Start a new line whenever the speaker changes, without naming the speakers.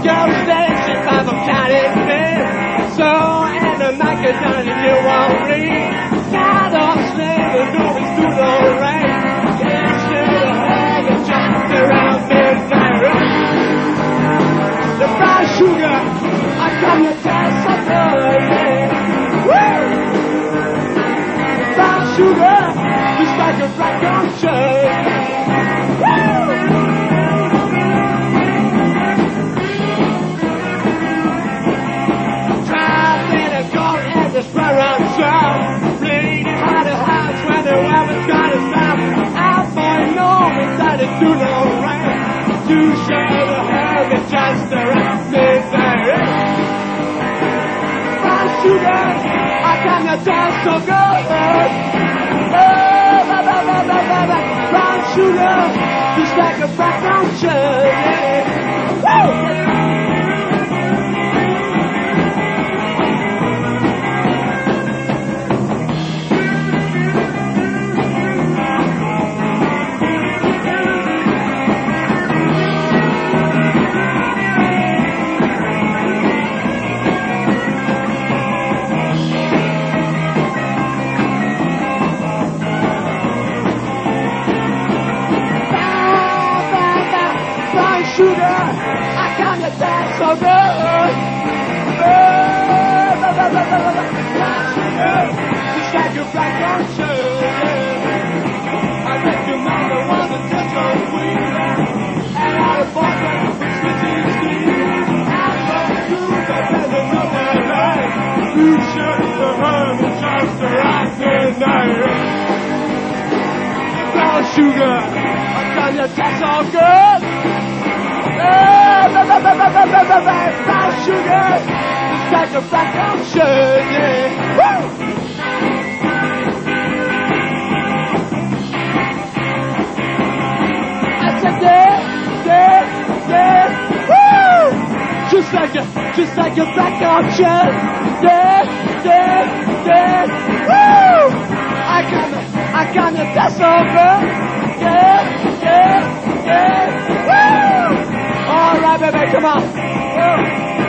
girl says she's five of California. So, and the macadamia you won't read. Got off slave and movies to the rain. Can't share the hag and just around midnight. The brown sugar, I come to taste something, yeah. Woo! The brown sugar, just like a black on shirt. Woo! Just run around town, bleeding by the house when the weapons got to stop. Out boy, no, we started to no rain. To show the hell that just around midnight. Brown sugar, I kinda dance so good. Brown sugar, just like a background shirt. Woo! Sugar, I kinda dance so good. Just like a black on shirt. I bet your mama was a different queen. And I bought them for switching steam. I love you, but there's another night. You should have heard the just around midnight. Brown sugar, I kinda dance so good. Brown sugar, it's like a black on shirt, yeah. Woo! I said, yeah, woo! Just like a black on shirt, yeah, woo! I kinda that's over, yeah, woo! All right, baby, come on. Woo.